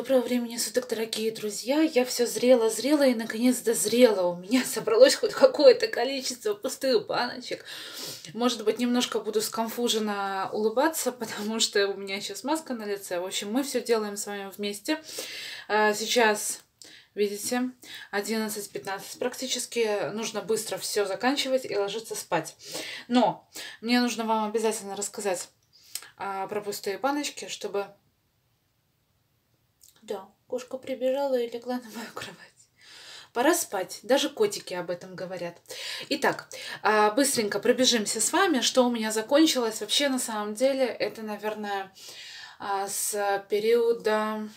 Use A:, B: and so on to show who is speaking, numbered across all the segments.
A: Доброго времени суток, дорогие друзья! Я все зрела и наконец дозрела. У меня собралось хоть какое-то количество пустых баночек. Может быть, немножко буду сконфуженно улыбаться, потому что у меня сейчас маска на лице. В общем, мы все делаем с вами вместе. Сейчас, видите, 11:15 практически. Нужно быстро все заканчивать и ложиться спать. Но мне нужно вам обязательно рассказать про пустые баночки, чтобы... Да, кошка прибежала и легла на мою кровать. Пора спать. Даже котики об этом говорят. Итак, быстренько пробежимся с вами, что у меня закончилось. Вообще, на самом деле, это, наверное, с периода...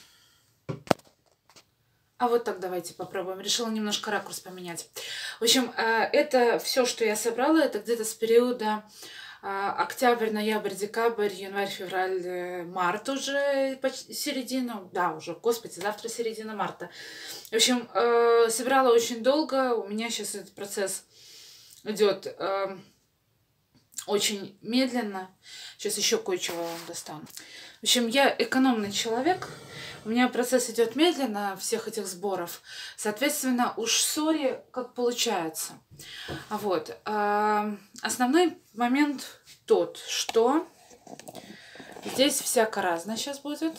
A: А вот так давайте попробуем. Решила немножко ракурс поменять. В общем, это все, что я собрала, это где-то с периода... октябрь, ноябрь, декабрь, январь, февраль, март уже почти середина. Да, уже, господи, завтра середина марта. В общем, собирала очень долго. У меня сейчас этот процесс идет очень медленно. Сейчас еще кое-чего вам достану. В общем, я экономный человек. У меня процесс идет медленно, всех этих сборов. Соответственно, уж сори, как получается. Вот. Основной момент тот, что здесь всяко разное сейчас будет.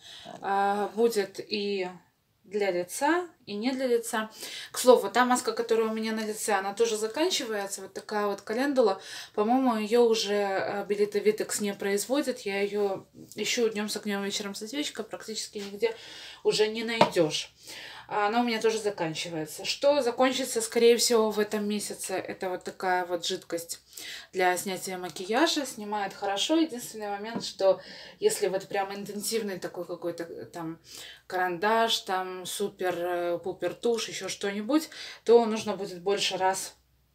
A: Будет и для лица, и не для лица. К слову, та маска, которая у меня на лице, она тоже заканчивается. Вот такая вот календула. По-моему, ее уже Белита Витекс не производит. Я ее ищу днем с огнем, вечером со свечкой. Практически нигде уже не найдешь. Она у меня тоже заканчивается. Что закончится, скорее всего, в этом месяце, это вот такая вот жидкость для снятия макияжа. Снимает хорошо. Единственный момент, что если вот прям интенсивный такой какой-то там карандаш, там супер-пупер тушь, еще что-нибудь, то нужно будет больше раз...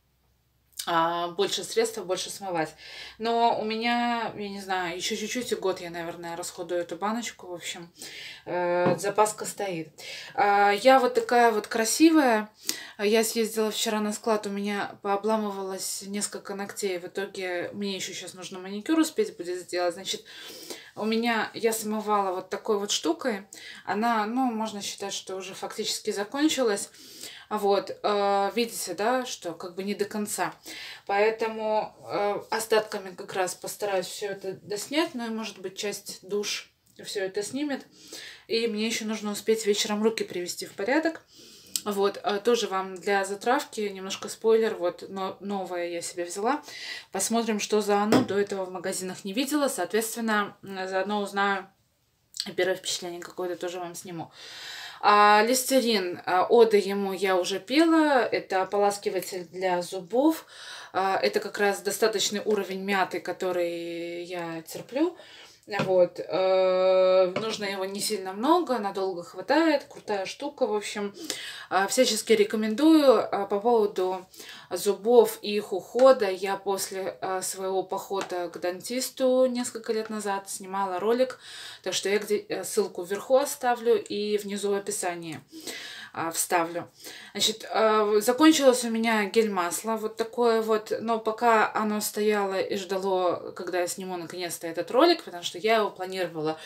A: больше средств, больше смывать. Но у меня, я не знаю, еще чуть-чуть и год я, наверное, расходую эту баночку. В общем, запаска стоит. Я вот такая вот красивая. Я съездила вчера на склад, у меня пообламывалось несколько ногтей. В итоге мне еще сейчас нужно маникюр успеть будет сделать. Значит, у меня, я смывала вот такой вот штукой. Она, ну, можно считать, что уже фактически закончилась. Вот, видите, да, что как бы не до конца. Поэтому остатками как раз постараюсь все это доснять. Ну и, может быть, часть душ все это снимет. И мне еще нужно успеть вечером руки привести в порядок. Вот, тоже вам для затравки немножко спойлер. Вот, но новое я себе взяла. Посмотрим, что за оно. До этого в магазинах не видела. Соответственно, заодно узнаю. Первое впечатление какое-то тоже вам сниму. Листерин, ода ему я уже пела. Это ополаскиватель для зубов. Это как раз достаточный уровень мяты, который я терплю. Вот. Нужно его не сильно много, надолго хватает. Крутая штука, в общем. Всячески рекомендую. По поводу зубов и их ухода, я после своего похода к дантисту несколько лет назад снимала ролик. Так что я ссылку вверху оставлю и внизу в описании вставлю. Значит, закончилось у меня гель-масло вот такое вот, но пока оно стояло и ждало, когда я сниму наконец-то этот ролик, потому что я его планировала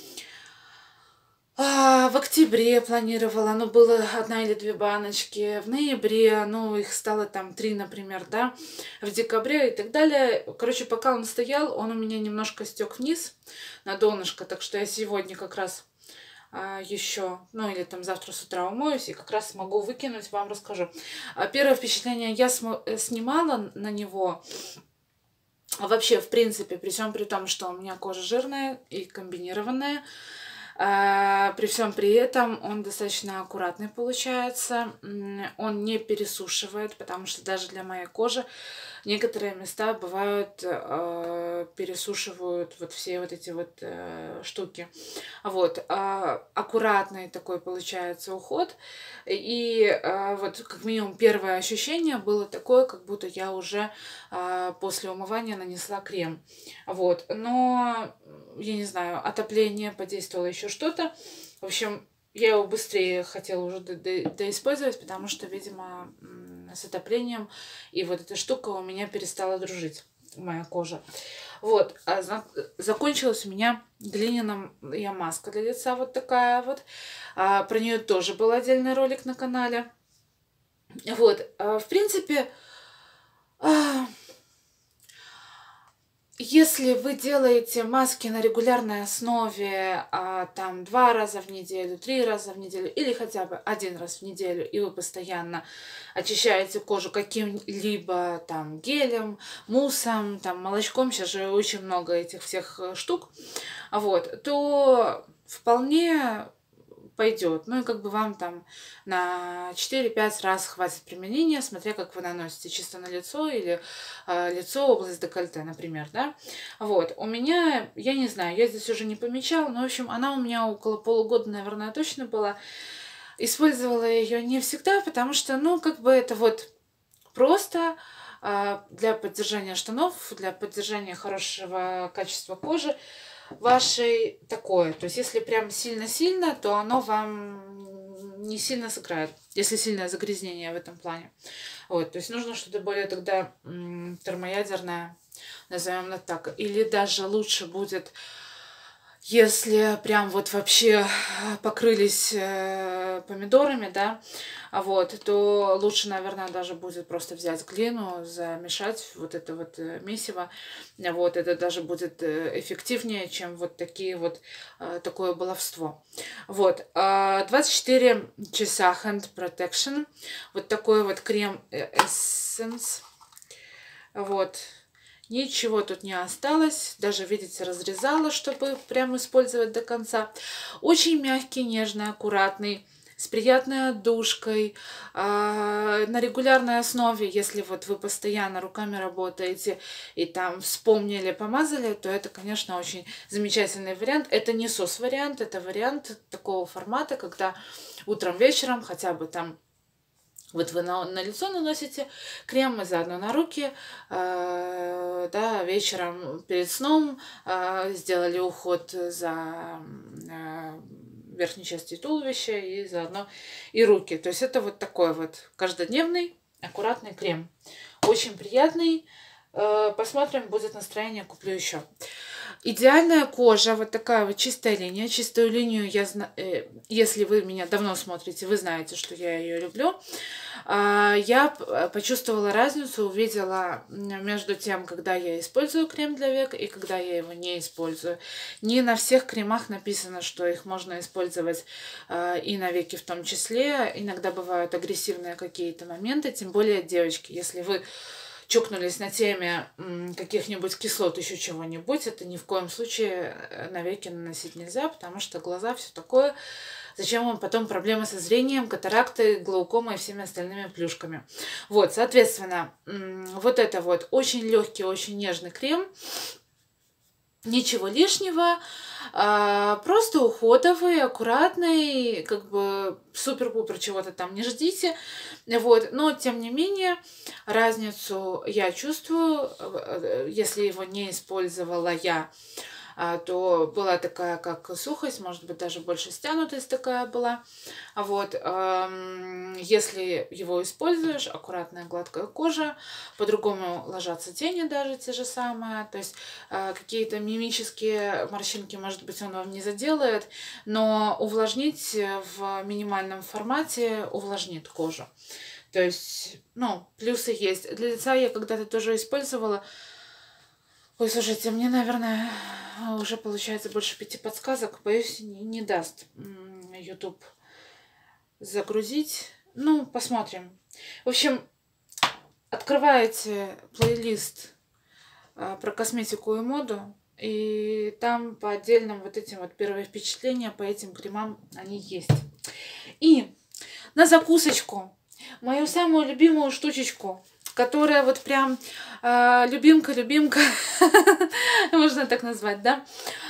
A: в октябре планировала, ну, было 1 или 2 баночки, в ноябре, ну, их стало там 3, например, да, в декабре и так далее. Короче, пока он стоял, он у меня немножко стек вниз на донышко, так что я сегодня как раз еще, ну, или там завтра с утра умоюсь и как раз смогу выкинуть, вам расскажу. Первое впечатление, я снимала на него. Вообще, в принципе, при всем при том, что у меня кожа жирная и комбинированная, при всем при этом он достаточно аккуратный получается, он не пересушивает, потому что даже для моей кожи некоторые места бывают пересушивают вот все вот эти вот штуки. Вот, аккуратный такой получается уход, и вот как минимум первое ощущение было такое, как будто я уже после умывания нанесла крем. Вот, но я не знаю, отопление подействовало, еще что-то. В общем, я его быстрее хотела уже доиспользовать, потому что, видимо, с отоплением и вот эта штука у меня перестала дружить. моя кожа. Вот, закончилась у меня глиняная маска для лица, вот такая вот. Про нее тоже был отдельный ролик на канале. Вот, в принципе, если вы делаете маски на регулярной основе, там 2 раза в неделю, 3 раза в неделю или хотя бы 1 раз в неделю, и вы постоянно очищаете кожу каким-либо там гелем, муссом, там молочком, сейчас же очень много этих всех штук, вот, то вполне пойдет. Ну и как бы вам там на 4-5 раз хватит применения, смотря как вы наносите, чисто на лицо или лицо, область декольте, например, да. Вот, у меня, я не знаю, я здесь уже не помечала, но, в общем, она у меня около полугода, наверное, точно была. Использовала ее не всегда, потому что, ну, как бы это вот просто для поддержания штанов, для поддержания хорошего качества кожи вашей такое. То есть, если прям сильно-сильно, то оно вам не сильно сыграет, если сильное загрязнение в этом плане. Вот, то есть нужно что-то более тогда термоядерное, назовем это так. Или даже лучше будет, если прям вот вообще покрылись помидорами, да, вот, то лучше, наверное, даже будет просто взять глину, замешать вот это вот месиво, вот, это даже будет эффективнее, чем вот такие вот, такое баловство. Вот, 24 часа Hand Protection, вот такой вот крем Essence, вот. Ничего тут не осталось. Даже, видите, разрезала, чтобы прям использовать до конца. Очень мягкий, нежный, аккуратный, с приятной отдушкой. На регулярной основе, если вот вы постоянно руками работаете и там вспомнили, помазали, то это, конечно, очень замечательный вариант. Это не сос-вариант, это вариант такого формата, когда утром, вечером хотя бы там вот вы на лицо наносите крем и заодно на руки, да, вечером перед сном сделали уход за верхней частью туловища и заодно и руки. То есть это вот такой вот каждодневный аккуратный крем. Очень приятный. Посмотрим, будет настроение, куплю еще. Идеальная кожа, вот такая вот чистая линия. Чистую линию, если вы меня давно смотрите, вы знаете, что я ее люблю. Я почувствовала разницу, увидела между тем, когда я использую крем для век и когда я его не использую. Не на всех кремах написано, что их можно использовать и на веки в том числе. Иногда бывают агрессивные какие-то моменты, тем более, девочки, если вы чокнулись на теме каких-нибудь кислот, еще чего-нибудь, это ни в коем случае навеки наносить нельзя, потому что глаза, все такое. Зачем вам потом проблемы со зрением, катаракты, глаукома и всеми остальными плюшками. Вот, соответственно, вот это вот очень легкий, очень нежный крем. Ничего лишнего, просто уходовый, аккуратный, как бы супер-пупер чего-то там не ждите, вот, но тем не менее разницу я чувствую, если его не использовала я, то была такая как сухость, может быть даже больше стянутость такая была, вот, если его используешь, аккуратная гладкая кожа, по-другому ложатся тени даже те же самые, то есть какие-то мимические морщинки, может быть, он вам не заделает, но увлажнить в минимальном формате увлажнит кожу. То есть, ну, плюсы есть. Для лица я когда-то тоже использовала. Ой, слушайте, мне, наверное, уже получается больше 5 подсказок. Боюсь, не даст YouTube загрузить. Ну, посмотрим. В общем, открываете плейлист про косметику и моду. И там по отдельным вот этим вот первые впечатления по этим кремам они есть. И на закусочку мою самую любимую штучечку, которая вот прям любимка-любимка, можно так назвать, да?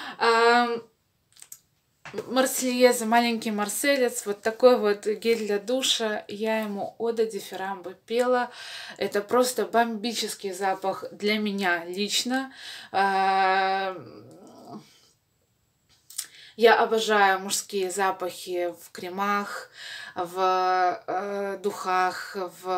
A: Марсельеза, маленький марселец, вот такой вот гель для душа, я ему Ода дифирамбы пела, это просто бомбический запах для меня лично, Я обожаю мужские запахи в кремах, в духах,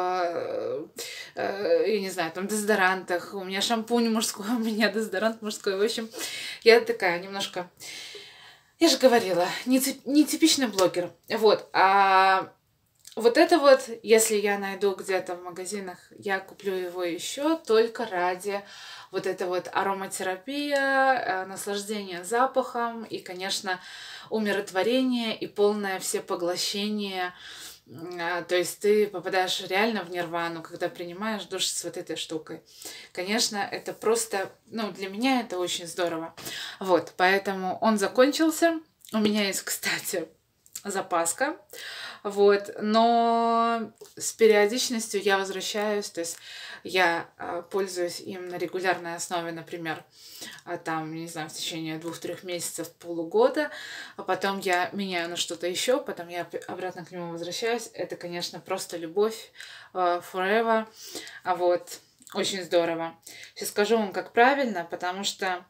A: я не знаю, там, дезодорантах. У меня шампунь мужской, у меня дезодорант мужской. В общем, я такая немножко... Я же говорила, не типичный блогер. Вот. А вот это вот, если я найду где-то в магазинах, я куплю его еще только ради вот этой вот ароматерапия, наслаждения запахом и, конечно, умиротворение и полное всепоглощение. То есть ты попадаешь реально в нирвану, когда принимаешь душ с вот этой штукой. Конечно, это просто, ну, для меня это очень здорово. Вот, поэтому он закончился. У меня есть, кстати, запаска. Вот, но с периодичностью я возвращаюсь, то есть я пользуюсь им на регулярной основе, например, там, не знаю, в течение 2-3 месяцев, полугода, а потом я меняю на что-то еще, потом я обратно к нему возвращаюсь. Это, конечно, просто любовь forever, вот, очень здорово. Сейчас скажу вам, как правильно, потому что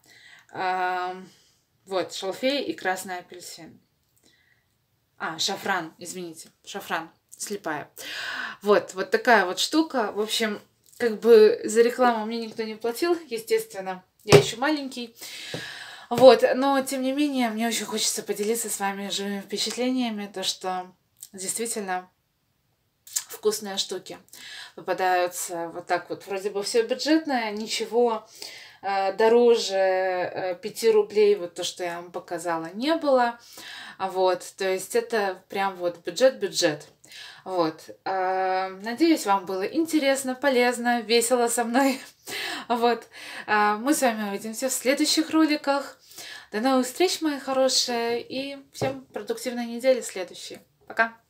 A: вот, шалфей и красный апельсин. Шафран, извините, шафран, слепая. Вот такая вот штука. В общем, как бы за рекламу мне никто не платил, естественно. Я еще маленький. Вот, но тем не менее, мне очень хочется поделиться с вами живыми впечатлениями, то что действительно вкусные штуки попадаются вот так вот. Вроде бы все бюджетное, ничего дороже 5 рублей, вот то, что я вам показала, не было. Вот, то есть это прям вот бюджет. Вот. Надеюсь, вам было интересно, полезно, весело со мной. Вот. Мы с вами увидимся в следующих роликах. До новых встреч, мои хорошие, и всем продуктивной недели следующей. Пока!